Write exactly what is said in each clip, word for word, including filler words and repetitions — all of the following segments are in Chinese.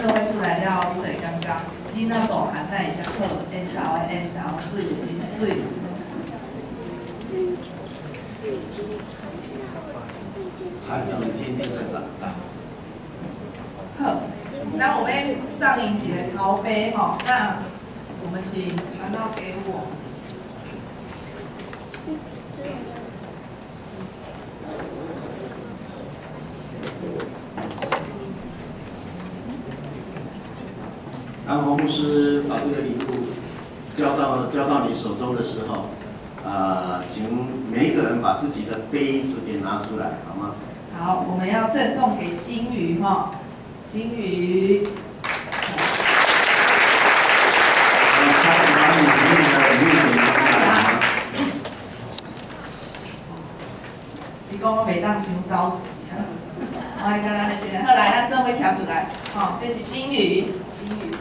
做伙出来了后，你会感觉囡仔大汉咱会遮好，缘投的缘投水真水。 孩子们天天在长大。 好，那我们上一节的陶杯吼，那我们请传道给我。 当洪牧师把这个礼物交到交到你手中的时候，啊、呃，请每一个人把自己的杯子给拿出来，好吗？ 好，我们要赠送给新宇哈，新宇。你讲我袂当伤着急啊！我来跟咱的先，好来，咱正会跳出来，哦，这是新宇，新宇。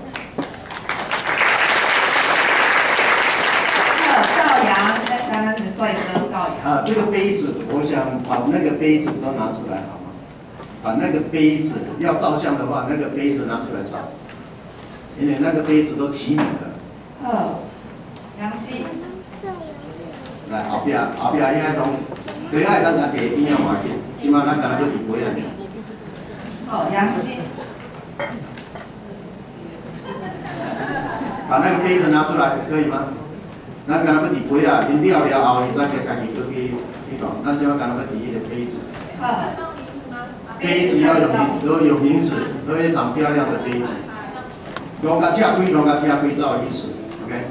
赵阳，再看看很帅哥赵阳。 啊，这个杯子，我想把那个杯子都拿出来好吗？把那个杯子要照相的话，那个杯子拿出来照，因为那个杯子都提名的。 好，杨希。 来后壁后壁伊爱拢，杯爱咱家摕边啊换去，即摆咱敢若要伫杯啊。 好，杨希。 把那个杯子拿出来，可以吗？咱敢若要伫杯啊，因了了后，伊再家家己去去去讲，咱即摆敢若要伫迄个杯子。 好。 杯子要有名，都有名字，都要长漂亮的杯子。龙甲正规，龙甲正规照意思 ，OK。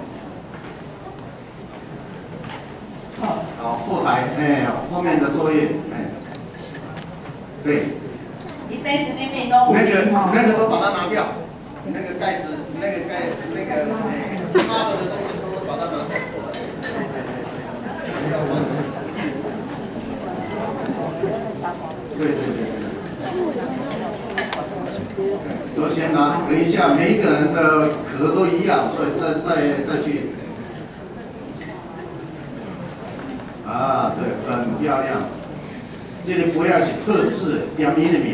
好，后台，哎，后面的作业，哎，对。 一杯子里面都有那个那个都把它拿掉，那个盖子，那个盖那个哎，插着的东西都把它拿掉。不要玩。对对对。首先拿，等一下，每一个人的壳都一样，所以再再再去。啊，对，很漂亮。这里不要是特制标明的名。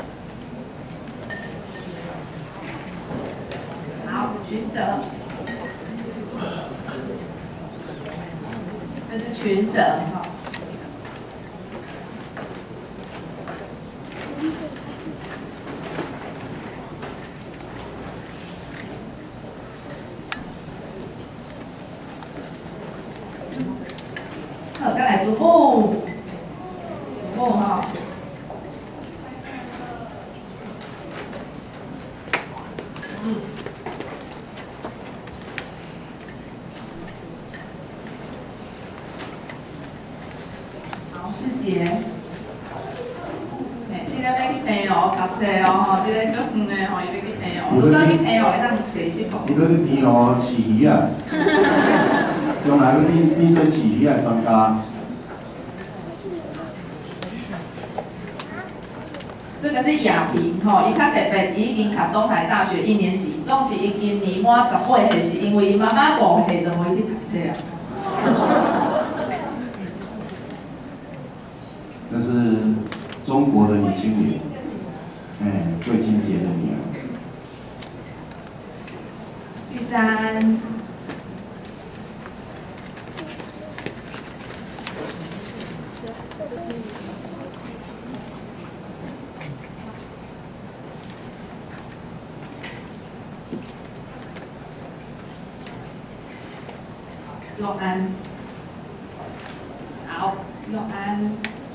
好，群者，这是群者哈。好，再来逐步，逐步哈。嗯。好，师姐。嘿，今日要去平哦，读册哦，吼，今日足远的吼，伊要去平哦。如果去平哦，会当坐即部。 你要去平哦，饲鱼啊！将来要变变做饲鱼的专家。 这个是亚萍吼，伊较特别，伊已经读东海大学一年级，总是伊今年满十八岁，是因为伊妈妈无岁就回去读册啊。 这是中国的女青年，哎，最清洁的女儿。 第三。佑安，好，佑安。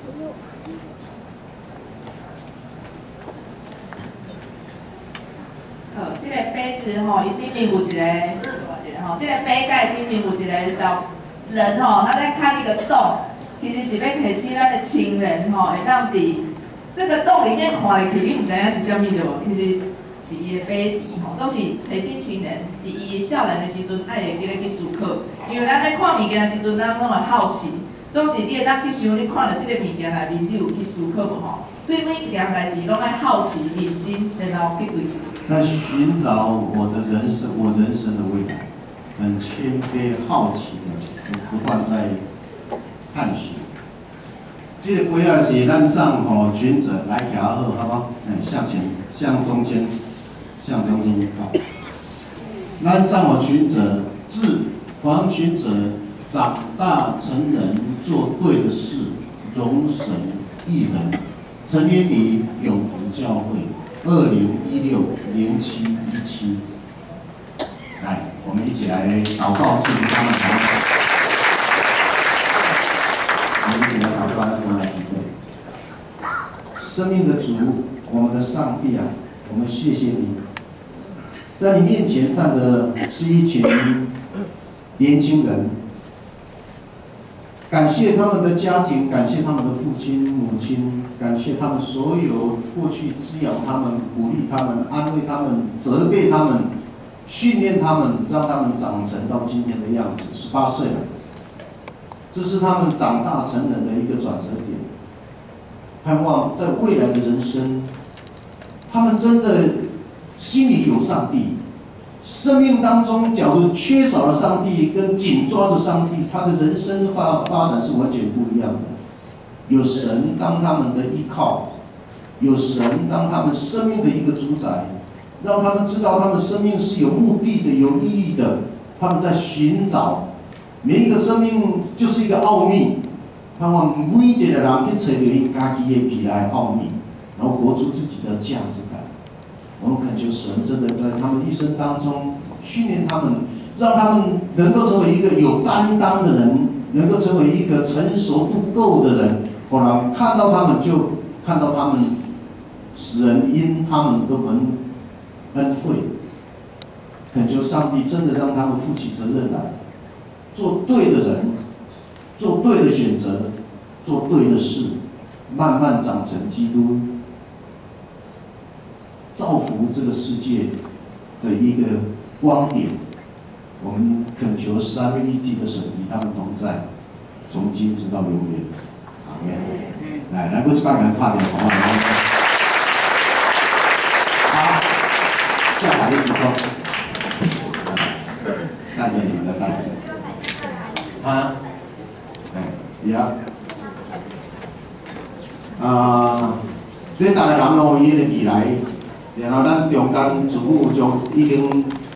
好，这个杯子吼，伊顶面有一个，吼，这个杯盖顶面有一个小人吼，他在看一个洞，其实是要提醒咱的亲人吼，会当伫这个洞里面看入去，你唔知影是啥物着无？其实是伊的杯底吼，总是提醒亲人，伫伊少年的时阵，爱会记咧去思考，因为咱在看物件的时阵，咱拢会好奇，总是你会当去想，你看到这个物件内面，你有去思考无吼？对每一件代志拢爱好奇、认真，然后去对。 在寻找我的人生，我人生的未来，很谦卑、好奇的，不断在探寻。这个杯啊是咱送吼群者来徛好，好不好？嗯，向前，向中间， 向中心依靠。咱上我群者，自黄群者长大成人，做对的事，容神益人，成员于永福教会，二零一六零七一七。来，我们一起来祷告，祝福他们好。我们一起来祷告，让神来提供。生命的主，我们的上帝啊，我们谢谢你，在你面前站的是一群年轻人，感谢他们的家庭，感谢他们的父亲、母亲，感谢他们所有过去滋养他们、鼓励他们、安慰他们、责备他们、训练他们，让他们长成到今天的样子。十八岁了，这是他们长大成人的一个转折点。盼望在未来的人生，他们真的心里有上帝。生命当中，假如缺少了上帝，跟紧抓着上帝，他的人生发发展是完全不一样的。有神当他们的依靠，有神当他们生命的一个主宰，让他们知道他们生命是有目的的、有意义的。他们在寻找，每一个生命就是一个奥秘。盼望每一个人去找到伊家己的未来奥秘，然后活出自己的价值感。我们恳求神真的在他们一生当中训练他们，让他们能够成为一个有担当的人，能够成为一个成熟度够的人。后来看到他们就看到他们，使人因他们都蒙恩惠。恳求上帝真的让他们负起责任来，做对的人，做对的选择，做对的事，慢慢长成基督，造福这个世界的一个光点。我们恳求三位一体的神与他们同在，从今直到永远。阿门。来，来过去帮人拍点好不好？好，下海的时候，带着你们的带子。啊，哎，呀，啊，你大家人路伊的未来。然后咱中间主妇就已经